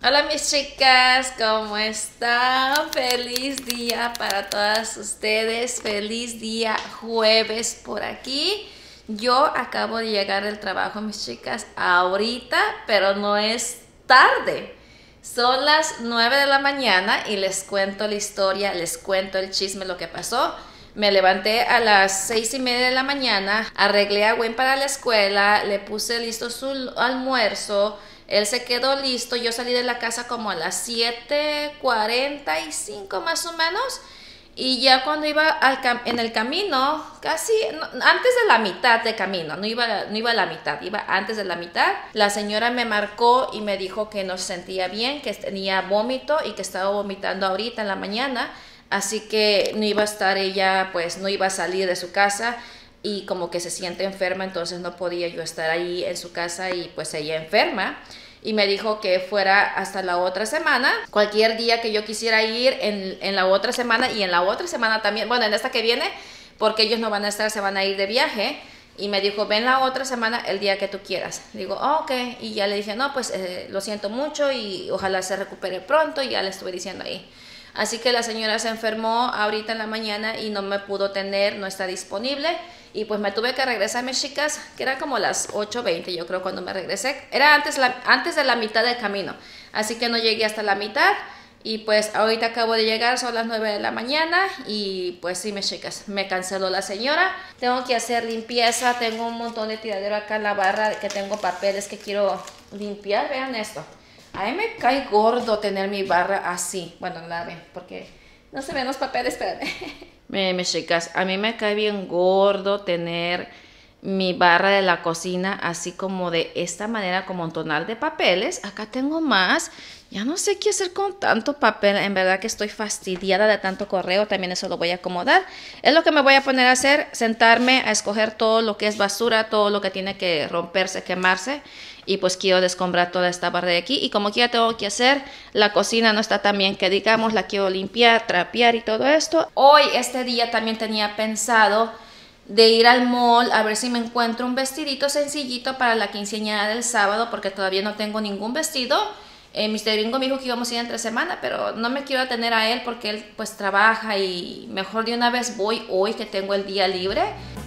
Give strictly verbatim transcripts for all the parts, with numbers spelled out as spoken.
Hola mis chicas, ¿cómo están? Feliz día para todas ustedes, feliz día jueves por aquí. Yo acabo de llegar del trabajo, mis chicas, ahorita, pero no es tarde. Son las nueve de la mañana y les cuento la historia, les cuento el chisme, lo que pasó. Me levanté a las seis y media de la mañana, arreglé a Gwen para la escuela, le puse listo su almuerzo. Él se quedó listo, yo salí de la casa como a las siete cuarenta y cinco más o menos. Y ya cuando iba al en el camino, casi no, antes de la mitad de camino, no iba, no iba a la mitad, iba antes de la mitad, la señora me marcó y me dijo que no se sentía bien, que tenía vómito y que estaba vomitando ahorita en la mañana. Así que no iba a estar ella, pues no iba a salir de su casa. Y como que se siente enferma, entonces no podía yo estar ahí en su casa y pues ella enferma. Y me dijo que fuera hasta la otra semana, cualquier día que yo quisiera ir en, en la otra semana y en la otra semana también, bueno, en esta que viene, porque ellos no van a estar, se van a ir de viaje. Y me dijo, ven la otra semana el día que tú quieras. Digo, oh, ok. Y ya le dije, no, pues eh, lo siento mucho y ojalá se recupere pronto. Y ya le estuve diciendo ahí. Así que la señora se enfermó ahorita en la mañana y no me pudo tener, no está disponible. Y pues me tuve que regresar, mis chicas, que era como las ocho veinte, yo creo, cuando me regresé. Era antes, la, antes de la mitad del camino. Así que no llegué hasta la mitad. Y pues ahorita acabo de llegar, son las nueve de la mañana. Y pues sí, mis chicas, me canceló la señora. Tengo que hacer limpieza. Tengo un montón de tiradero acá en la barra, que tengo papeles que quiero limpiar. Vean esto. A mí me cae gordo tener mi barra así. Bueno, la ven, porque no se ven los papeles, espérame. Miren, mis chicas, a mí me cae bien gordo tener mi barra de la cocina así como de esta manera, como un tonal de papeles. Acá tengo más. Ya no sé qué hacer con tanto papel. En verdad que estoy fastidiada de tanto correo. También eso lo voy a acomodar. Es lo que me voy a poner a hacer, sentarme a escoger todo lo que es basura, todo lo que tiene que romperse, quemarse. Y pues quiero descombrar toda esta barra de aquí. Y como que ya tengo que hacer, la cocina no está tan bien que digamos, la quiero limpiar, trapear y todo esto. Hoy, este día, también tenía pensado de ir al mall a ver si me encuentro un vestidito sencillito para la quinceañera del sábado, porque todavía no tengo ningún vestido. Eh, mister Gringo me dijo que íbamos a ir entre semana, pero no me quiero atener a él porque él pues trabaja y mejor de una vez voy hoy que tengo el día libre.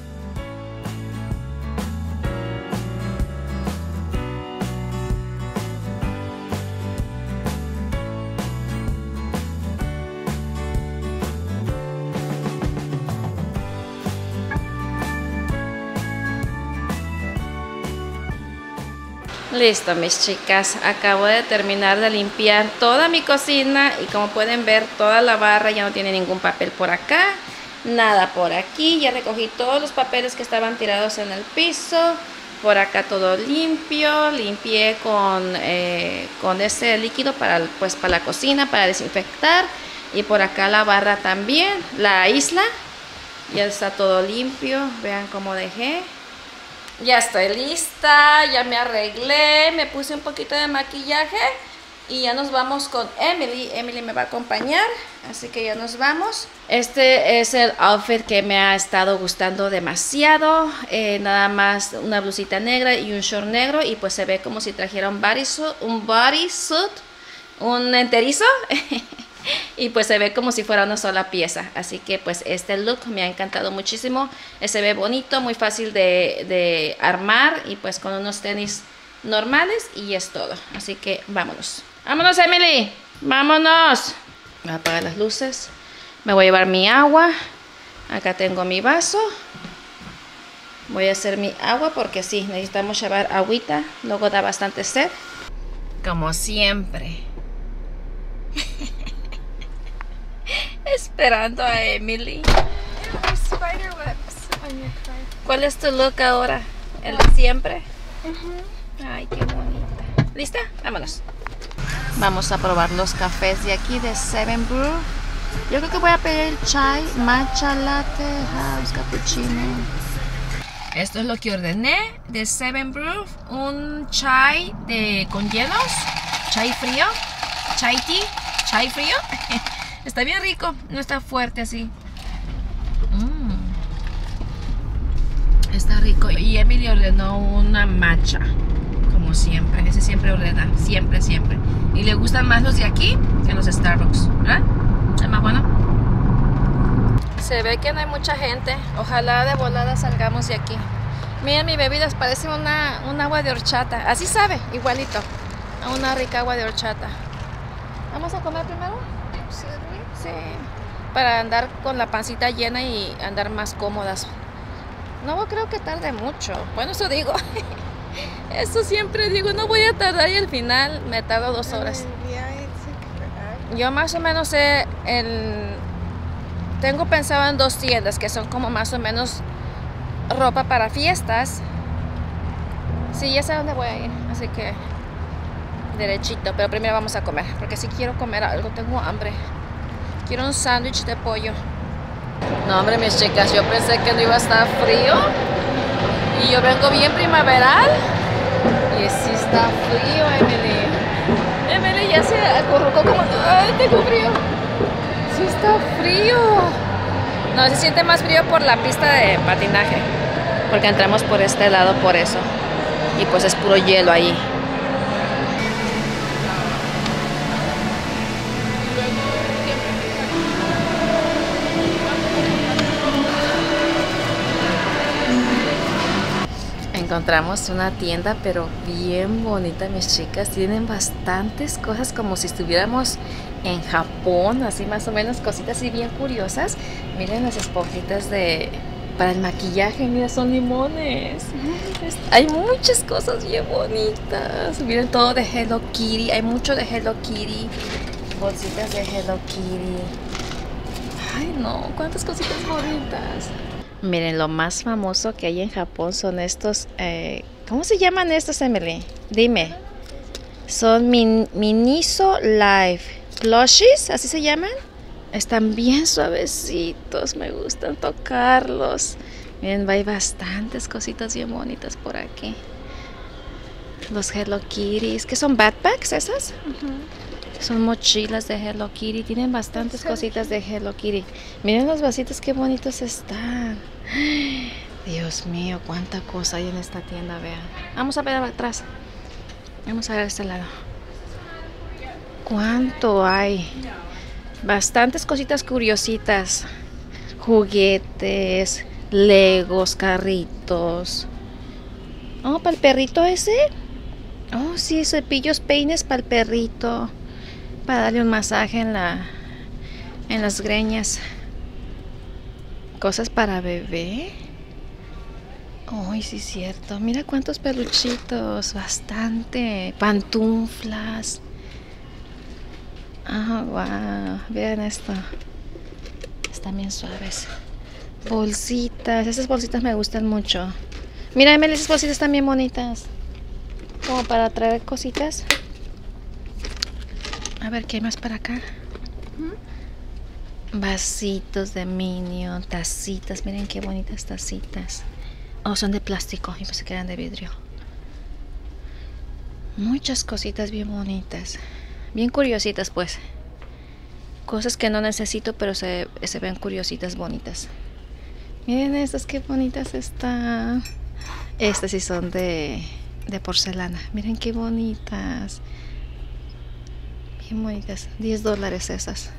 Listo, mis chicas, acabo de terminar de limpiar toda mi cocina y como pueden ver toda la barra ya no tiene ningún papel por acá, nada por aquí. Ya recogí todos los papeles que estaban tirados en el piso, por acá todo limpio, limpié con, eh, con ese líquido para, pues, para la cocina, para desinfectar. Y por acá la barra también, la isla, ya está todo limpio, vean cómo dejé. Ya estoy lista, ya me arreglé, me puse un poquito de maquillaje y ya nos vamos con Emily. Emily me va a acompañar, así que ya nos vamos. Este es el outfit que me ha estado gustando demasiado. Eh, nada más una blusita negra y un short negro y pues se ve como si trajera un bodysuit, un bodysuit, un enterizo. Y pues se ve como si fuera una sola pieza. Así que pues este look me ha encantado muchísimo. Se ve bonito, muy fácil de, de armar. Y pues con unos tenis normales y es todo. Así que vámonos. ¡Vámonos, Emily! ¡Vámonos! Voy a apagar las luces. Me voy a llevar mi agua. Acá tengo mi vaso. Voy a hacer mi agua porque sí, necesitamos llevar agüita. Luego da bastante sed. Como siempre. Esperando a Emily. ¿Cuál es tu look ahora? ¿El de siempre? Uh-huh. Ay, qué bonita. ¿Lista? Vámonos. Vamos a probar los cafés de aquí de Seven Brew. Yo creo que voy a pedir chai, matcha latte, house, cappuccino. Esto es lo que ordené de Seven Brew. Un chai de, con hielos, chai frío, chai tea, chai frío. Está bien rico, no está fuerte así. Mm. Está rico. Y Emily ordenó una matcha, como como siempre. Ese siempre ordena, siempre, siempre. Y le gustan más los de aquí que los de Starbucks, ¿verdad? Es más bueno. Se ve que no hay mucha gente. Ojalá de volada salgamos de aquí. Miren, mi bebida parece una, un agua de horchata. Así sabe, igualito. A una rica agua de horchata. ¿Vamos a comer primero? Sí. Para andar con la pancita llena y andar más cómodas. No creo que tarde mucho. Bueno, eso digo. Eso siempre digo, no voy a tardar y al final me tardo dos horas. Yo más o menos sé el... Tengo pensado en dos tiendas que son como más o menos ropa para fiestas. Sí, ya sé dónde voy a ir, así que derechito, pero primero vamos a comer, porque si quiero comer algo, tengo hambre. Quiero un sándwich de pollo. No, hombre, mis chicas, yo pensé que no iba a estar frío. Y yo vengo bien primaveral. Y sí está frío, Emily. Emily ya se acurrucó como... ¡Ay, tengo frío! Sí está frío. No, se siente más frío por la pista de patinaje. Porque entramos por este lado por eso. Y pues es puro hielo ahí. Encontramos una tienda pero bien bonita, mis chicas. Tienen bastantes cosas como si estuviéramos en Japón, así más o menos, cositas así bien curiosas. Miren las esponjitas de para el maquillaje, mira, son limones. Hay muchas cosas bien bonitas. Miren todo de Hello Kitty, hay mucho de Hello Kitty. Bolsitas de Hello Kitty. Ay no, cuántas cositas bonitas. Miren, lo más famoso que hay en Japón son estos, eh, ¿cómo se llaman estos, Emily? Dime. Son min, Miniso Life Plushies, ¿así se llaman? Están bien suavecitos, me gustan tocarlos. Miren, hay bastantes cositas bien bonitas por aquí. Los Hello Kitties, ¿qué son backpacks esas? Uh-huh. Son mochilas de Hello Kitty. Tienen bastantes cositas de Hello Kitty. Miren los vasitos, qué bonitos están. Dios mío, cuánta cosa hay en esta tienda, vean. Vamos a ver atrás. Vamos a ver a este lado. ¿Cuánto hay? Bastantes cositas curiositas. Juguetes, legos, carritos. Oh, ¿para el perrito ese? Oh, sí, cepillos, peines para el perrito. Para darle un masaje en la en las greñas. Cosas para bebé. Ay, sí es cierto. Mira cuántos peluchitos. Bastante. Pantuflas. Ah, wow. Vean esto. Están bien suaves. Bolsitas. Esas bolsitas me gustan mucho. Mira, Emily, esas bolsitas están bien bonitas. Como para traer cositas. A ver, ¿qué hay más para acá? Vasitos de Minion, tacitas. Miren qué bonitas tacitas. Oh, son de plástico. Y pensé que eran de vidrio. Muchas cositas bien bonitas. Bien curiositas, pues. Cosas que no necesito, pero se, se ven curiositas, bonitas. Miren estas, qué bonitas están. Estas sí son de, de porcelana. Miren qué bonitas. Bien bonitas. diez dólares esas.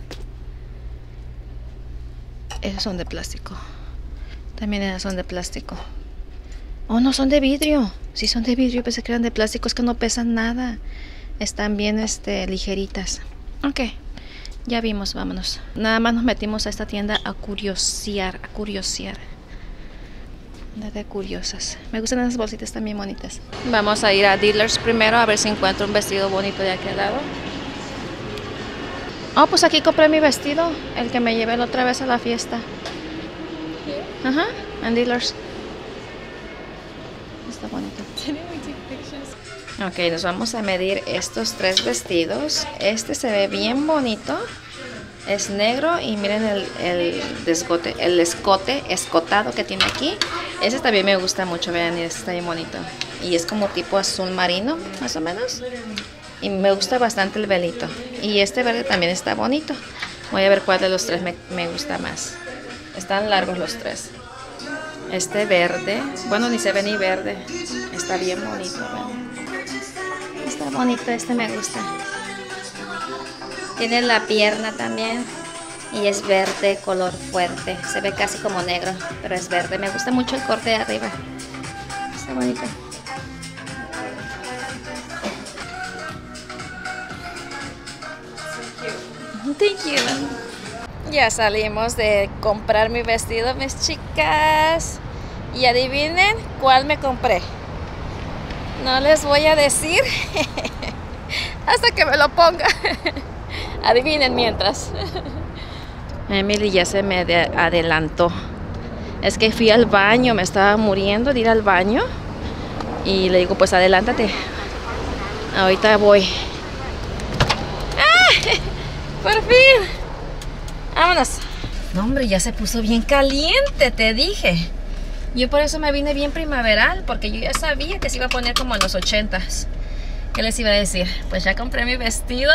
Esas son de plástico. También esas son de plástico. Oh, no, son de vidrio. Sí, son de vidrio. Pensé que eran de plástico. Es que no pesan nada. Están bien este, ligeritas. Ok. Ya vimos, vámonos. Nada más nos metimos a esta tienda a curiosear. A curiosear. De curiosas. Me gustan esas bolsitas también bonitas. Vamos a ir a Dealers primero a ver si encuentro un vestido bonito de aquel lado. Oh, pues aquí compré mi vestido. El que me llevé la otra vez a la fiesta. Ajá, en Dealers. Está bonito. Ok, nos vamos a medir estos tres vestidos. Este se ve bien bonito. Es negro y miren el, el desgote, el escote, escotado que tiene aquí. Ese también me gusta mucho, vean, y este está bien bonito. Y es como tipo azul marino, más o menos. Y me gusta bastante el velito. Y este verde también está bonito. Voy a ver cuál de los tres me, me gusta más. Están largos los tres. Este verde, bueno, ni se ve ni verde. Está bien bonito, ¿ven? Está bonito, este me gusta. Tiene la pierna también. Y es verde, color fuerte. Se ve casi como negro, pero es verde. Me gusta mucho el corte de arriba. Está bonito. Thank you. Ya salimos de comprar mi vestido, mis chicas. Y adivinen cuál me compré. No les voy a decir hasta que me lo ponga. Adivinen mientras. Emily ya se me adelantó. Es que fui al baño, me estaba muriendo de ir al baño. Y le digo, pues adelántate. Ahorita voy. ¡Ah! ¡Por fin! ¡Vámonos! No, hombre, ya se puso bien caliente, te dije. Yo por eso me vine bien primaveral, porque yo ya sabía que se iba a poner como en los ochentas. ¿Qué les iba a decir? Pues ya compré mi vestido.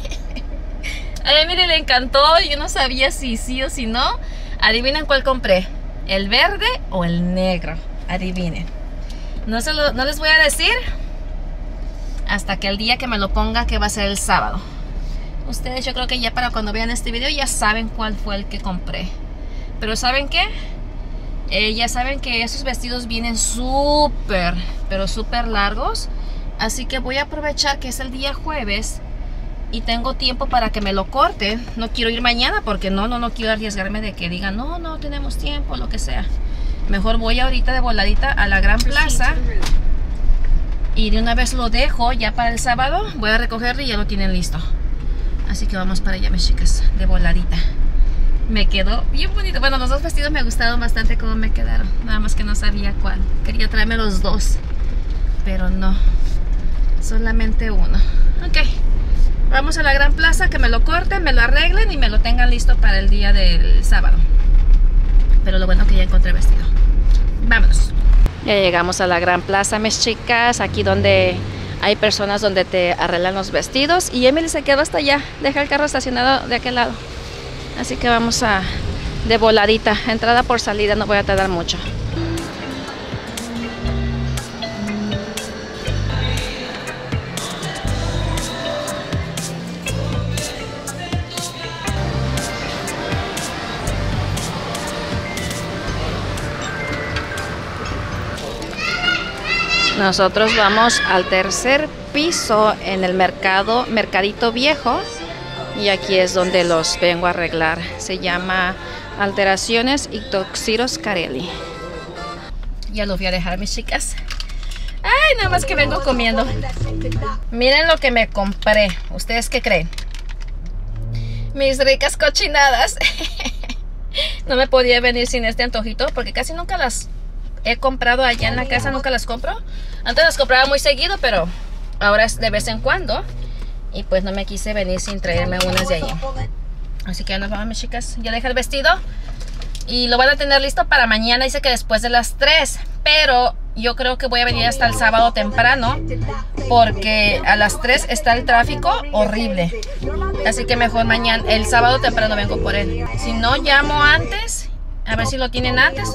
A Emily le encantó, yo no sabía si sí o si no. Adivinen cuál compré, el verde o el negro. Adivinen. No, se lo, no les voy a decir hasta que el día que me lo ponga, que va a ser el sábado. Ustedes yo creo que ya para cuando vean este video ya saben cuál fue el que compré. Pero ¿saben qué? Eh, ya saben que esos vestidos vienen súper, pero súper largos. Así que voy a aprovechar que es el día jueves y tengo tiempo para que me lo corte. No quiero ir mañana porque no, no, no quiero arriesgarme de que digan no, no tenemos tiempo, lo que sea. Mejor voy ahorita de voladita a la Gran Plaza y de una vez lo dejo ya para el sábado. Voy a recogerlo y ya lo tienen listo. Así que vamos para allá, mis chicas, de voladita. Me quedó bien bonito. Bueno, los dos vestidos me gustaron bastante cómo me quedaron. Nada más que no sabía cuál. Quería traerme los dos, pero no, solamente uno. Ok, vamos a la Gran Plaza, que me lo corten, me lo arreglen y me lo tengan listo para el día del sábado. Pero lo bueno es que ya encontré vestido. Vámonos. Ya llegamos a la Gran Plaza, mis chicas. Aquí donde hay personas donde te arreglan los vestidos. Y Emily se quedó hasta allá. Deja el carro estacionado de aquel lado. Así que vamos a de voladita. Entrada por salida, no voy a tardar mucho. Nosotros vamos al tercer piso en el mercado, Mercadito Viejo. Y aquí es donde los vengo a arreglar. Se llama Alteraciones y Toxiros Carelli. Ya los voy a dejar, mis chicas. Ay, nada más que vengo comiendo. Miren lo que me compré. ¿Ustedes qué creen? Mis ricas cochinadas. No me podía venir sin este antojito porque casi nunca las he comprado allá en la casa, nunca las compro. Antes las compraba muy seguido, pero ahora es de vez en cuando. Y pues no me quise venir sin traerme unas de allí. Así que ya nos vamos, mis chicas. Ya dejé el vestido y lo van a tener listo para mañana. Dice que después de las tres, pero yo creo que voy a venir hasta el sábado temprano, porque a las tres está el tráfico horrible. Así que mejor mañana, el sábado temprano vengo por él. Si no, llamo antes, a ver si lo tienen antes.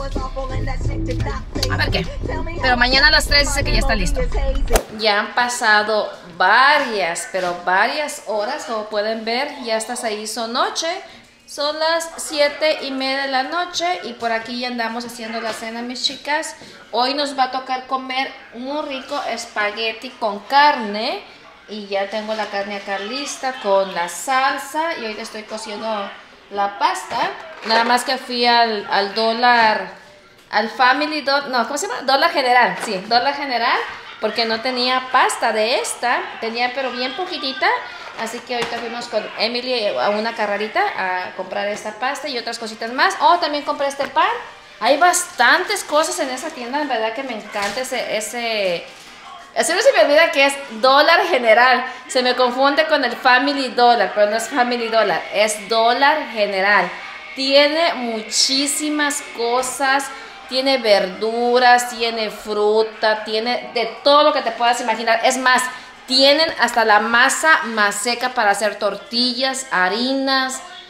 A ver qué. Pero mañana a las tres dice que ya está listo. Ya han pasado varias, pero varias horas. Como pueden ver, ya hasta se hizo noche. Son las siete y media de la noche y por aquí ya andamos haciendo la cena, mis chicas. Hoy nos va a tocar comer un rico espagueti con carne. Y ya tengo la carne acá lista con la salsa. Y ahorita estoy cociendo la pasta. Nada más que fui al, al dólar, al Family Dollar, no, ¿cómo se llama? Dólar General, sí, Dólar General. Porque no tenía pasta de esta, tenía pero bien poquitita. Así que ahorita fuimos con Emily a una carrerita a comprar esta pasta y otras cositas más. Oh, también compré este pan. Hay bastantes cosas en esa tienda, en verdad que me encanta ese... ese... Así no se me olvida que es Dólar General. Se me confunde con el Family Dollar, pero no es Family Dollar, es Dólar General. Tiene muchísimas cosas. Tiene verduras, tiene fruta, tiene de todo lo que te puedas imaginar. Es más, tienen hasta la masa más seca para hacer tortillas, harinas,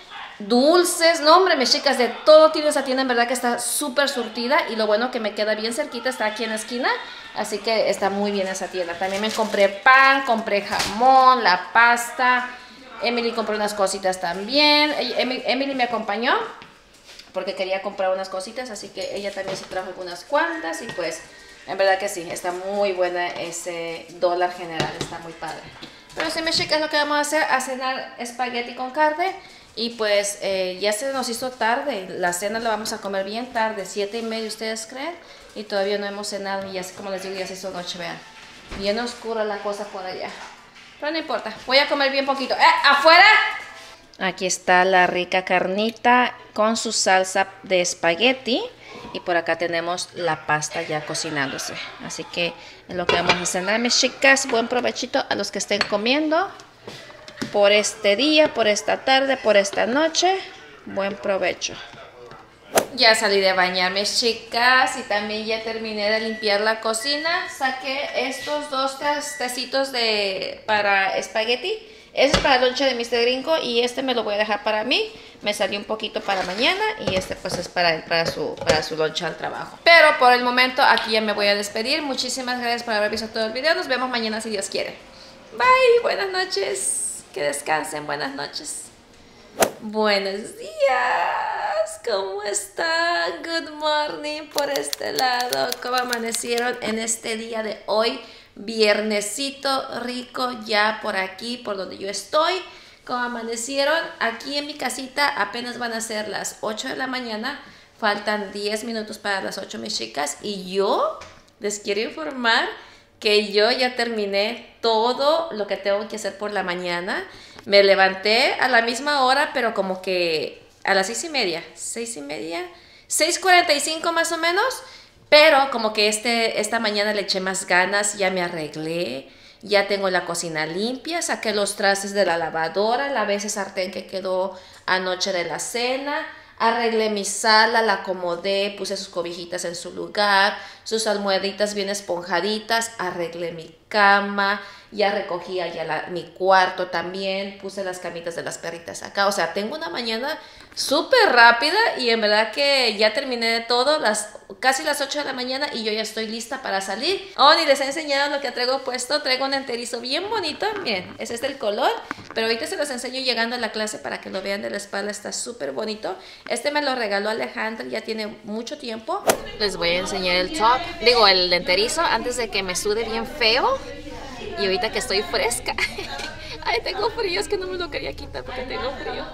dulces, no hombre, mis chicas, de todo tiene esa tienda, en verdad que está súper surtida y lo bueno que me queda bien cerquita, está aquí en la esquina, así que está muy bien esa tienda. También me compré pan, compré jamón, la pasta, Emily compró unas cositas también, Emily me acompañó porque quería comprar unas cositas, así que ella también se trajo algunas cuantas y pues en verdad que sí, está muy buena ese dólar general, está muy padre. Pero sí, mis chicas, lo que vamos a hacer, a cenar espagueti con carne. Y pues eh, ya se nos hizo tarde, la cena la vamos a comer bien tarde, siete y media, ¿ustedes creen? Y todavía no hemos cenado y ya, como les digo, ya se hizo noche, vean. Bien oscura la cosa por allá. Pero no importa, voy a comer bien poquito. ¡Eh, afuera! Aquí está la rica carnita con su salsa de espagueti. Y por acá tenemos la pasta ya cocinándose. Así que es lo que vamos a cenar, mis chicas. Buen provechito a los que estén comiendo. Por este día, por esta tarde, por esta noche, buen provecho. Ya salí de bañar, mis chicas, y también ya terminé de limpiar la cocina. Saqué estos dos tecitos de para espagueti. Este es para el lonche de mister Gringo y este me lo voy a dejar para mí. Me salió un poquito para mañana y este pues es para él, para su, para su lonche al trabajo. Pero por el momento aquí ya me voy a despedir. Muchísimas gracias por haber visto todo el video. Nos vemos mañana si Dios quiere. Bye, buenas noches. Que descansen, buenas noches. Buenos días, ¿cómo están? Good morning por este lado. ¿Cómo amanecieron en este día de hoy? Viernesito rico ya por aquí, por donde yo estoy. ¿Cómo amanecieron? Aquí en mi casita apenas van a ser las ocho de la mañana. Faltan diez minutos para las ocho, mis chicas. Y yo les quiero informar que yo ya terminé todo lo que tengo que hacer por la mañana. Me levanté a la misma hora, pero como que a las seis y media, seis y media, seis cuarenta y cinco más o menos, pero como que este, esta mañana le eché más ganas, ya me arreglé, ya tengo la cocina limpia, saqué los trastes de la lavadora, lavé ese sartén que quedó anoche de la cena, arreglé mi sala, la acomodé, puse sus cobijitas en su lugar, sus almohaditas bien esponjaditas, arreglé mi cama, ya recogía ya la, mi cuarto también, puse las camitas de las perritas acá. O sea, tengo una mañana súper rápida y en verdad que ya terminé de todo, las, casi las ocho de la mañana y yo ya estoy lista para salir. Oh, ni les he enseñado lo que traigo puesto. Traigo un enterizo bien bonito, miren, ese es el color, pero ahorita se los enseño llegando a la clase para que lo vean de la espalda, está súper bonito. Este me lo regaló Alejandra, ya tiene mucho tiempo. Les voy a enseñar el top, digo el enterizo, antes de que me sude bien feo. Y ahorita que estoy fresca, ay, tengo frío, es que no me lo quería quitar porque tengo frío.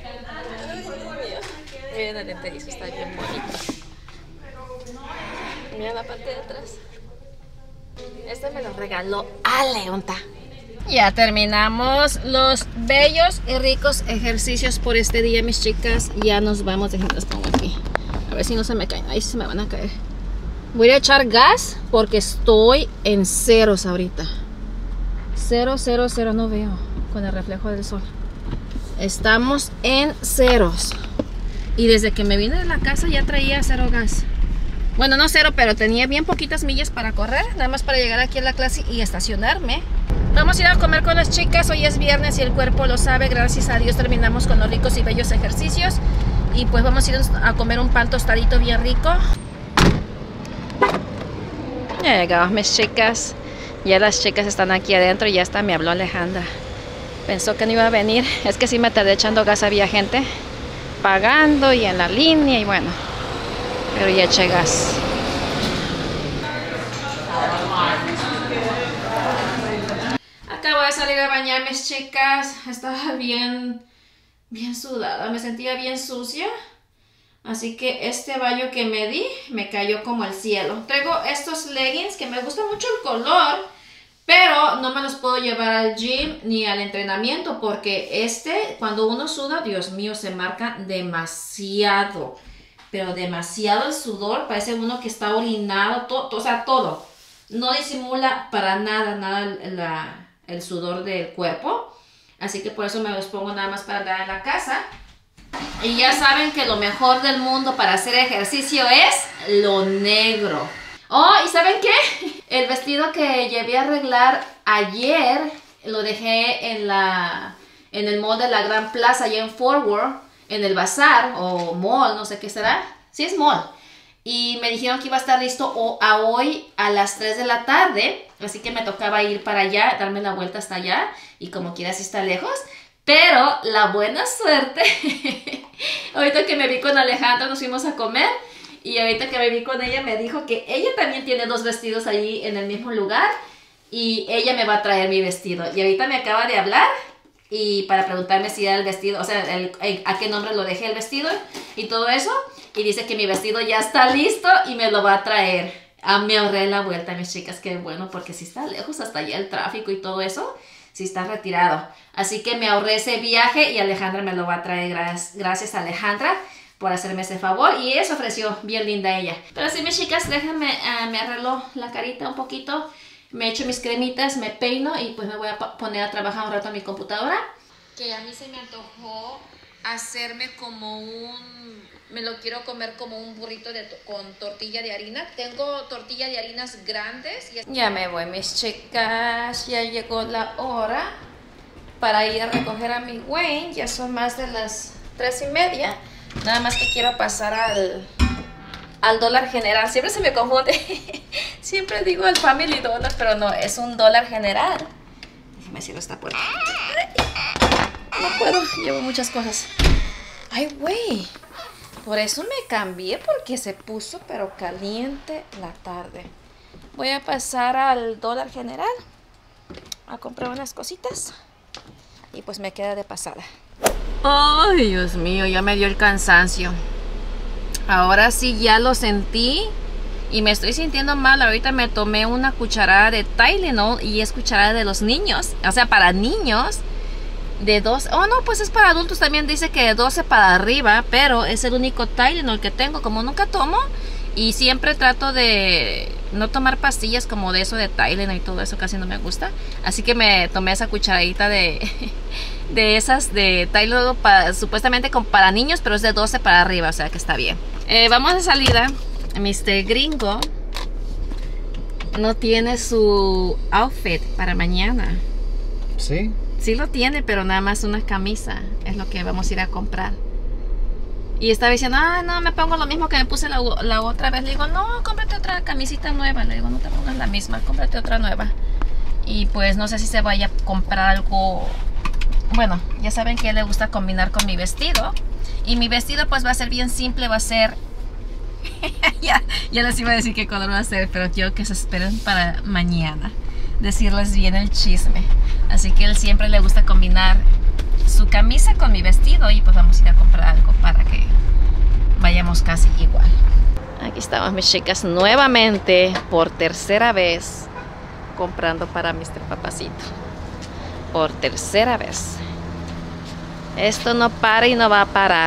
Miren, el enterizo está bien bonito. Miren la parte de atrás. Este me lo regaló Ale, ¿onta? Ya terminamos los bellos y ricos ejercicios por este día, mis chicas. Ya nos vamos, déjenme los pongo aquí. A ver si no se me caen, ahí se me van a caer. Voy a echar gas porque estoy en ceros ahorita. Cero, cero, cero, no veo con el reflejo del sol. Estamos en ceros. Y desde que me vine de la casa ya traía cero gas. Bueno, no cero, pero tenía bien poquitas millas para correr. Nada más para llegar aquí a la clase y estacionarme. Vamos a ir a comer con las chicas. Hoy es viernes y el cuerpo lo sabe. Gracias a Dios terminamos con los ricos y bellos ejercicios. Y pues vamos a ir a comer un pan tostadito bien rico. Ya llegamos, mis chicas. Ya las chicas están aquí adentro y ya hasta me habló Alejandra. Pensó que no iba a venir. Es que sí me tardé echando gas, había gente pagando y en la línea y bueno. Pero ya eché gas. Acabo de salir a bañar, mis chicas. Estaba bien, bien sudada. Me sentía bien sucia. Así que este baño que me di me cayó como el cielo. Traigo estos leggings que me gusta mucho el color. Pero no me los puedo llevar al gym ni al entrenamiento porque este, cuando uno suda, Dios mío, se marca demasiado. Pero demasiado el sudor, parece uno que está orinado, todo, o sea, todo. No disimula para nada, nada la, el sudor del cuerpo. Así que por eso me los pongo nada más para andar en la casa. Y ya saben que lo mejor del mundo para hacer ejercicio es lo negro. Oh, ¿y saben qué? El vestido que llevé a arreglar ayer lo dejé en la en el mall de la Gran Plaza allá en Fort Worth. en el bazar o mall, no sé qué será. Sí, es mall. Y me dijeron que iba a estar listo o a hoy a las tres de la tarde. Así que me tocaba ir para allá, darme la vuelta hasta allá. Y como quiera, sí está lejos. Pero la buena suerte, ahorita que me vi con Alejandra nos fuimos a comer. Y ahorita que me vi con ella me dijo que ella también tiene dos vestidos allí en el mismo lugar. Y ella me va a traer mi vestido. Y ahorita me acaba de hablar. Y para preguntarme si era el vestido, o sea, el, el, a qué nombre lo dejé el vestido y todo eso. Y dice que mi vestido ya está listo y me lo va a traer. Ah, me ahorré la vuelta, mis chicas, qué bueno, porque si está lejos hasta allá el tráfico y todo eso, si está retirado. Así que me ahorré ese viaje y Alejandra me lo va a traer. Gracias, gracias a Alejandra por hacerme ese favor. Y eso ofreció bien linda ella. Pero sí, mis chicas, déjenme, uh, me arreglo la carita un poquito. Me echo mis cremitas, me peino y pues me voy a poner a trabajar un rato en mi computadora. Que a mí se me antojó hacerme como un... Me lo quiero comer como un burrito de to con tortilla de harina. Tengo tortilla de harinas grandes. Y... Ya me voy, mis chicas. Ya llegó la hora para ir a recoger a mi Wayne. Ya son más de las tres y media. Nada más que quiero pasar al... al dólar general. Siempre se me confunde. Siempre digo el Family Dollar, pero no, es un dólar general. Déjame cierro esta puerta. No puedo, llevo muchas cosas. Ay, güey. Por eso me cambié, porque se puso pero caliente la tarde. Voy a pasar al dólar general a comprar unas cositas. Y pues me queda de pasada. Ay, Dios mío, ya me dio el cansancio. Ahora sí ya lo sentí y me estoy sintiendo mal. Ahorita me tomé una cucharada de Tylenol y es cucharada de los niños. O sea, para niños de dos. Oh, no, pues es para adultos también. Dice que de doce para arriba, pero es el único Tylenol que tengo. Como nunca tomo y siempre trato de no tomar pastillas como de eso de Tylenol y todo eso, casi no me gusta. Así que me tomé esa cucharadita de... de esas de Tylenol para, supuestamente como para niños, pero es de doce para arriba, o sea que está bien. Eh, vamos de salida. mister Gringo no tiene su outfit para mañana. ¿Sí? Sí lo tiene, pero nada más una camisa es lo que vamos a ir a comprar. Y estaba diciendo, ah, no, me pongo lo mismo que me puse la, la otra vez. Le digo, no, cómprate otra camisita nueva. Le digo, no te pongas la misma, cómprate otra nueva. Y pues no sé si se vaya a comprar algo. Bueno, ya saben que a él le gusta combinar con mi vestido. Y mi vestido pues va a ser bien simple, va a ser... ya, ya les iba a decir qué color va a ser, pero quiero que se esperen para mañana decirles bien el chisme. Así que él siempre le gusta combinar su camisa con mi vestido y pues vamos a ir a comprar algo para que vayamos casi igual. Aquí estamos, mis chicas, nuevamente por tercera vez comprando para mister Papacito. Por tercera vez. Esto no para y no va a parar.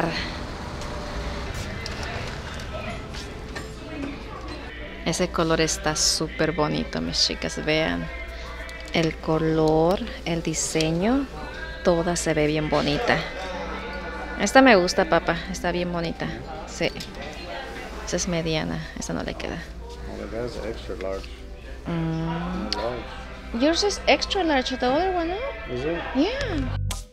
Ese color está súper bonito, mis chicas. Vean el color, el diseño, toda se ve bien bonita. Esta me gusta, papá. Está bien bonita. Sí. Esa es mediana. Esta no le queda. Extra large. Mm. Large. Yours is extra large. The other one, no? Is it? Yeah.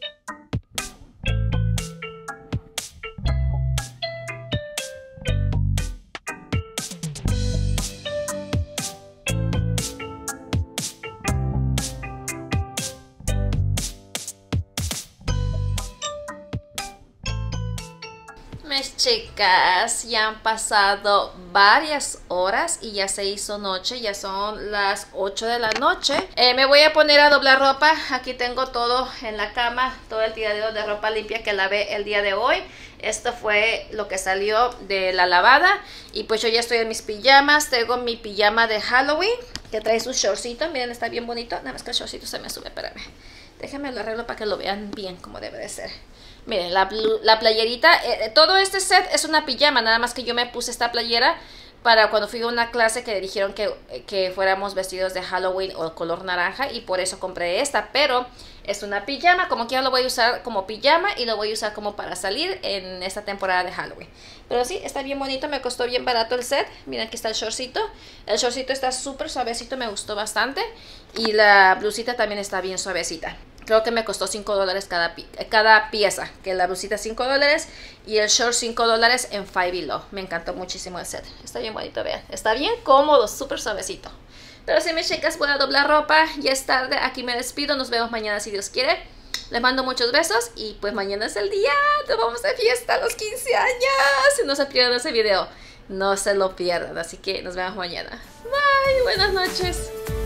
Mis chicas, ya han pasado varias horas y ya se hizo noche, ya son las ocho de la noche. Eh, me voy a poner a doblar ropa. Aquí tengo todo en la cama, todo el tiradero de ropa limpia que lavé el día de hoy. Esto fue lo que salió de la lavada. Y pues yo ya estoy en mis pijamas. Tengo mi pijama de Halloween que trae su shortcito. Miren, está bien bonito. Nada más que el shortcito se me sube, espérame. Déjenme lo arreglo para que lo vean bien como debe de ser. Miren, la, la playerita, eh, todo este set es una pijama, nada más que yo me puse esta playera para cuando fui a una clase que dijeron que, que fuéramos vestidos de Halloween o color naranja y por eso compré esta, pero es una pijama, como quiera lo voy a usar como pijama y lo voy a usar como para salir en esta temporada de Halloween. Pero sí, está bien bonito, me costó bien barato el set. Miren, aquí está el shortcito. El shortcito está súper suavecito, me gustó bastante. Y la blusita también está bien suavecita. Creo que me costó cinco dólares cada, pi cada pieza. Que la blusita cinco dólares y el short cinco dólares en Five Below. Me encantó muchísimo el set. Está bien bonito, vean. Está bien cómodo, súper suavecito. Pero si mis chicas, voy a doblar ropa. Ya es tarde, aquí me despido. Nos vemos mañana si Dios quiere. Les mando muchos besos y pues mañana es el día. Nos vamos de fiesta a los quince años. Si no se pierdan ese video, no se lo pierdan. Así que nos vemos mañana. Bye, buenas noches.